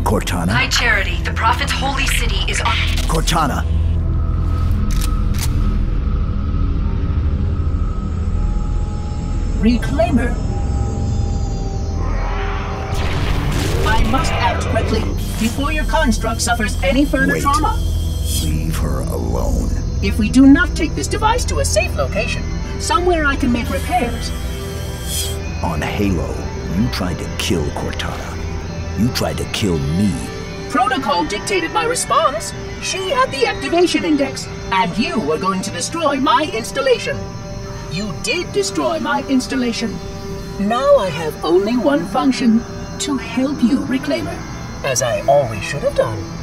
Cortana? High Charity, the Prophet's holy city is on... Cortana! Reclaimer. I must act quickly before your construct suffers any further Wait. trauma. Leave her alone. If we do not take this device to a safe location, somewhere I can make repairs. On Halo, you tried to kill Cortana. You tried to kill me. Protocol dictated my response. She had the activation index, and you were going to destroy my installation. You did destroy my installation. Now I have only one function: to help you, Reclaimer, as I always should have done.